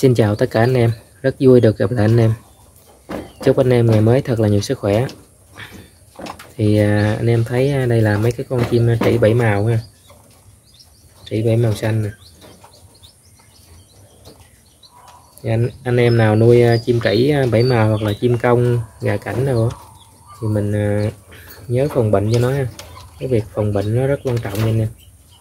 Xin chào tất cả anh em, rất vui được gặp lại anh em. Chúc anh em ngày mới thật là nhiều sức khỏe. Thì anh em thấy đây là mấy cái con chim trĩ 7 màu ha. Trĩ 7 màu xanh nè. Anh em nào nuôi chim trĩ 7 màu hoặc là chim công, gà cảnh đâu thì mình nhớ phòng bệnh cho nó ha. Cái việc phòng bệnh nó rất quan trọng nha anh em.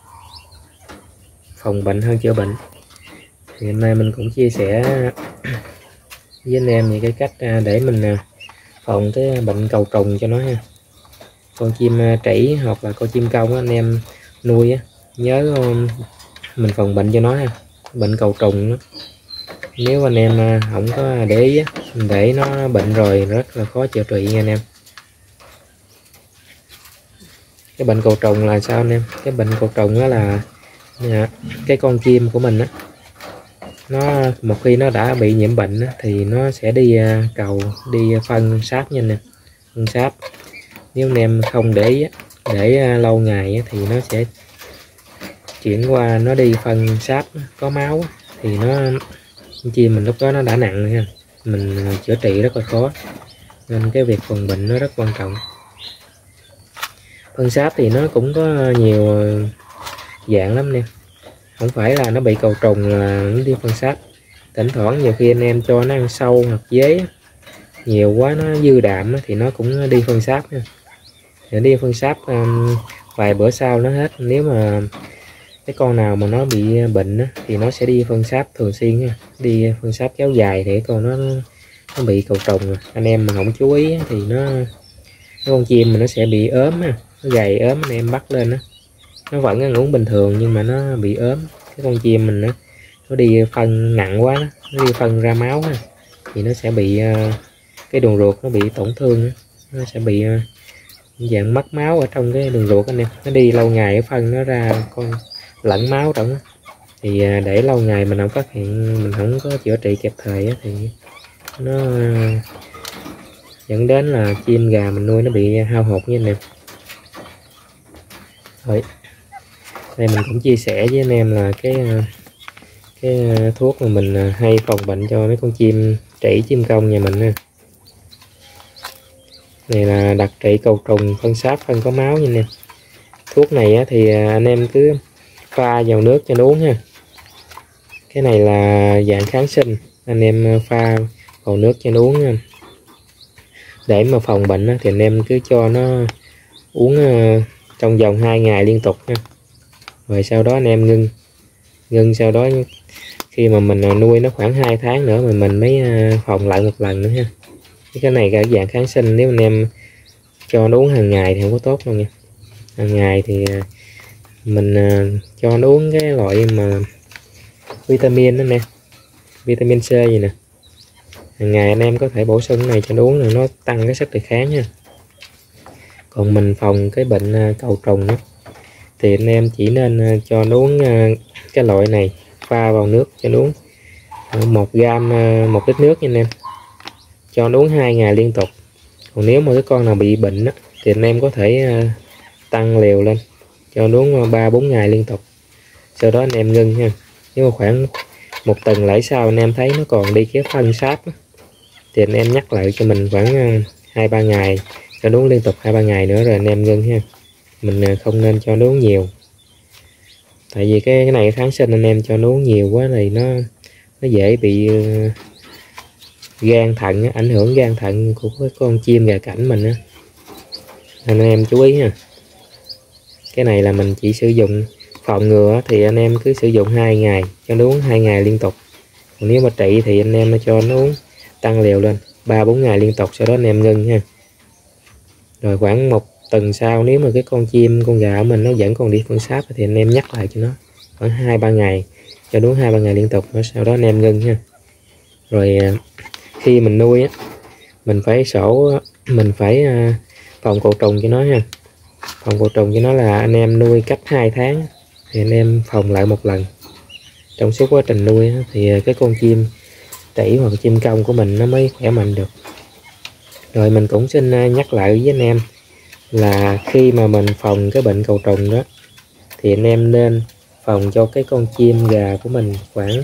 Phòng bệnh hơn chữa bệnh. Thì hôm nay mình cũng chia sẻ với anh em về cái cách để mình phòng cái bệnh cầu trùng cho nó ha. Con chim trĩ hoặc là con chim công anh em nuôi nhớ mình phòng bệnh cho nó ha. Bệnh cầu trùng đó. Nếu anh em không có để ý để nó bệnh rồi rất là khó chữa trị nha anh em. Cái bệnh cầu trùng là sao anh em? Cái bệnh cầu trùng đó là cái con chim của mình á, nó một khi nó đã bị nhiễm bệnh thì nó sẽ đi cầu đi phân sáp nha anh em. Phân sáp nếu anh em không để ý, để lâu ngày thì nó sẽ chuyển qua nó đi phân sáp có máu thì nó chim mình lúc đó nó đã nặng rồi ha, mình chữa trị rất là khó, nên cái việc phòng bệnh nó rất quan trọng. Phân sáp thì nó cũng có nhiều dạng lắm nè, không phải là nó bị cầu trùng là nó đi phân sáp. Thỉnh thoảng nhiều khi anh em cho nó ăn sâu hoặc dế nhiều quá nó dư đạm thì nó cũng đi phân sáp nha. Để đi phân sáp vài bữa sau nó hết. Nếu mà cái con nào mà nó bị bệnh thì nó sẽ đi phân sáp thường xuyên nha. Đi phân sáp kéo dài để con nó bị cầu trùng. Anh em mà không chú ý thì cái con chim mà nó sẽ bị ốm, nó gầy ốm, anh em bắt lên nó vẫn ăn uống bình thường nhưng mà nó bị ốm. Cái con chim mình nó đi phân nặng quá, nó đi phân ra máu thì nó sẽ bị cái đường ruột nó bị tổn thương, nó sẽ bị dạng mất máu ở trong cái đường ruột anh em. Nó đi lâu ngày cái phân nó ra con lẫn máu trong thì để lâu ngày mình không phát hiện, mình không có chữa trị kịp thời thì nó dẫn đến là chim gà mình nuôi nó bị hao hụt như anh em. Rồi đây mình cũng chia sẻ với anh em là cái thuốc mà mình hay phòng bệnh cho mấy con chim trĩ chim công nhà mình ha. Này là đặc trị cầu trùng phân sáp phân có máu nha anh em. Thuốc này thì anh em cứ pha vào nước cho nó uống ha. Cái này là dạng kháng sinh, anh em pha vào nước cho nó uống nha. Để mà phòng bệnh thì anh em cứ cho nó uống trong vòng 2 ngày liên tục nha. Rồi sau đó anh em ngưng sau đó khi mà mình nuôi nó khoảng 2 tháng nữa mình mới phòng lại một lần nữa ha. Cái này cả dạng kháng sinh, nếu anh em cho nó uống hàng ngày thì không có tốt đâu nha. Hàng ngày thì mình cho nó uống cái loại mà vitamin đó nè, vitamin C gì nè. Hàng ngày anh em có thể bổ sung cái này cho nó uống, là nó tăng cái sức đề kháng nha. Còn mình phòng cái bệnh cầu trùng đó thì anh em chỉ nên cho nó uống cái loại này, pha vào nước cho nó uống 1 gam 1 lít nước nha anh em, cho nó uống 2 ngày liên tục. Còn nếu mà cái con nào bị bệnh thì anh em có thể tăng liều lên cho nó uống 3-4 ngày liên tục, sau đó anh em ngưng ha. Nếu mà khoảng 1 tuần lễ sau anh em thấy nó còn đi cái phân sáp thì anh em nhắc lại cho mình khoảng 2-3 ngày, cho nó uống liên tục 2-3 ngày nữa rồi anh em ngưng ha. Mình không nên cho nó uống nhiều, tại vì cái này kháng sinh anh em cho nó uống nhiều quá thì nó dễ bị gan thận, ảnh hưởng gan thận của cái con chim gà cảnh mình á. Anh em chú ý nha. Cái này là mình chỉ sử dụng phòng ngừa thì anh em cứ sử dụng 2 ngày, cho nó uống 2 ngày liên tục. Còn nếu mà trị thì anh em cho nó uống tăng liều lên 3-4 ngày liên tục, sau đó anh em ngưng ha. Rồi khoảng 1 tuần sau nếu mà cái con chim con gà của mình nó vẫn còn đi phân sáp thì anh em nhắc lại cho nó khoảng 2-3 ngày, cho nó uống 2-3 ngày liên tục, sau đó anh em ngưng ha. Rồi khi mình nuôi mình phải phòng cầu trùng cho nó ha. Phòng cầu trùng cho nó là anh em nuôi cách 2 tháng thì anh em phòng lại một lần. Trong suốt quá trình nuôi thì cái con chim trĩ hoặc chim công của mình nó mới khỏe mạnh được. Rồi mình cũng xin nhắc lại với anh em là khi mà mình phòng cái bệnh cầu trùng đó thì anh em nên phòng cho cái con chim gà của mình khoảng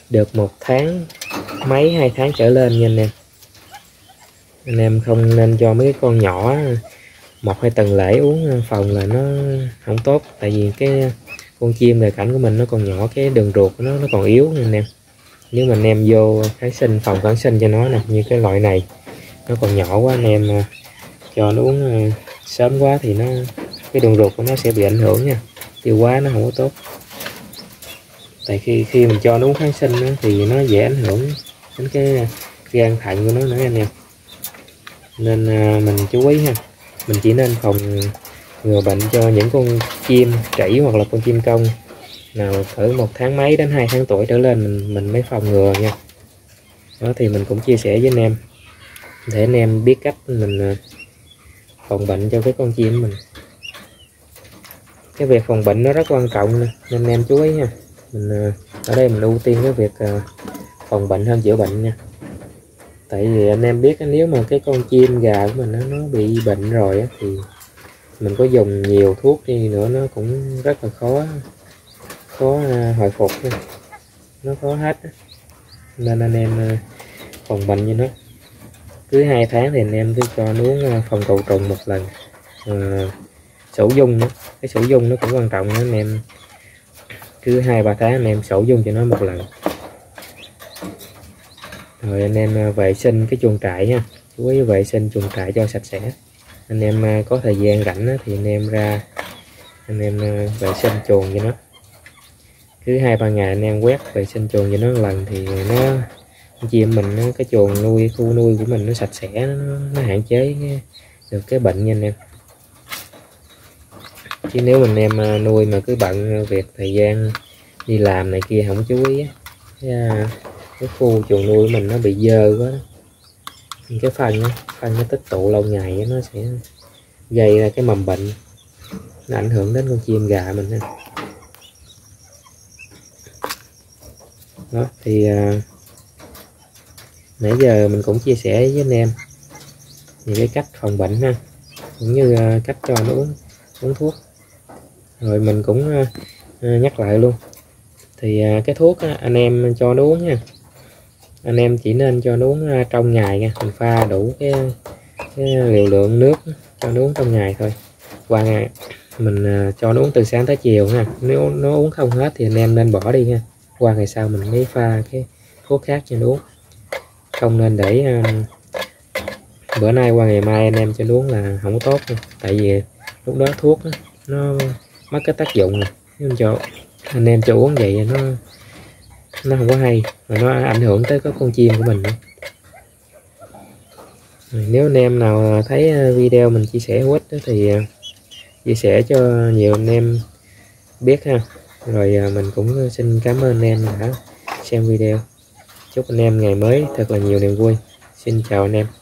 được 1 tháng mấy 2 tháng trở lên nha anh em không nên cho mấy cái con nhỏ 1-2 tuần lễ uống phòng là nó không tốt, tại vì cái con chim đời cảnh của mình nó còn nhỏ, cái đường ruột của nó còn yếu nha anh em. Nếu mà anh em vô kháng sinh, phòng kháng sinh cho nó nè, như cái loại này nó còn nhỏ quá, anh em cho nó uống sớm quá thì cái đường ruột của nó sẽ bị ảnh hưởng nha, tiêu hóa nó không có tốt. Tại khi mình cho nó uống kháng sinh thì nó dễ ảnh hưởng đến cái gan thận của nó nữa anh em, nên mình chú ý ha. Mình chỉ nên phòng ngừa bệnh cho những con chim trĩ hoặc là con chim công nào ở 1 tháng mấy đến 2 tháng tuổi trở lên mình mới phòng ngừa nha. Đó thì mình cũng chia sẻ với anh em để anh em biết cách mình phòng bệnh cho cái con chim mình. Cái việc phòng bệnh nó rất quan trọng nên anh em chú ý nha. Mình ở đây mình ưu tiên cái việc phòng bệnh hơn chữa bệnh nha. Tại vì anh em biết nếu mà cái con chim gà của mình nó bị bệnh rồi thì mình có dùng nhiều thuốc đi nữa nó cũng rất là khó hồi phục nha. Nó khó hết, nên anh em phòng bệnh như nó cứ 2 tháng thì anh em cứ cho nó uống phòng cầu trùng 1 lần. Sổ dung nữa, cái sổ dung nó cũng quan trọng nữa anh em, cứ 2-3 tháng anh em sổ dung cho nó 1 lần. Rồi anh em vệ sinh cái chuồng trại nha, chú ý vệ sinh chuồng trại cho sạch sẽ. Anh em có thời gian rảnh thì anh em ra anh em vệ sinh chuồng cho nó, cứ 2-3 ngày anh em quét vệ sinh chuồng cho nó 1 lần thì con chim mình cái chuồng nuôi, khu nuôi của mình nó sạch sẽ, nó hạn chế được cái bệnh nha anh em. Chứ nếu mình em nuôi mà cứ bận việc thời gian đi làm này kia không chú ý cái khu chuồng nuôi của mình nó bị dơ quá, cái phân nó tích tụ lâu ngày nó sẽ gây ra cái mầm bệnh, nó ảnh hưởng đến con chim gà mình. Đó thì nãy giờ mình cũng chia sẻ với anh em về cái cách phòng bệnh ha, cũng như cách cho nó uống thuốc. Rồi mình cũng nhắc lại luôn thì cái thuốc anh em cho nó uống nha, anh em chỉ nên cho nó uống trong ngày nha. Mình pha đủ cái liều lượng nước cho nó uống trong ngày thôi. Qua ngày mình cho nó uống từ sáng tới chiều ha. Nếu nó uống không hết thì anh em nên bỏ đi nha. Qua ngày sau mình mới pha cái thuốc khác cho nó uống. Không nên để bữa nay qua ngày mai anh em cho nó uống là không có tốt nha. Tại vì lúc đó thuốc nó mất cái tác dụng rồi. Nếu cho anh em cho uống vậy nó không có hay, và nó ảnh hưởng tới các con chim của mình nữa. Nếu anh em nào thấy video mình chia sẻ hữu ích thì chia sẻ cho nhiều anh em biết ha. Rồi mình cũng xin cảm ơn anh em đã xem video. Chúc anh em ngày mới thật là nhiều niềm vui. Xin chào anh em.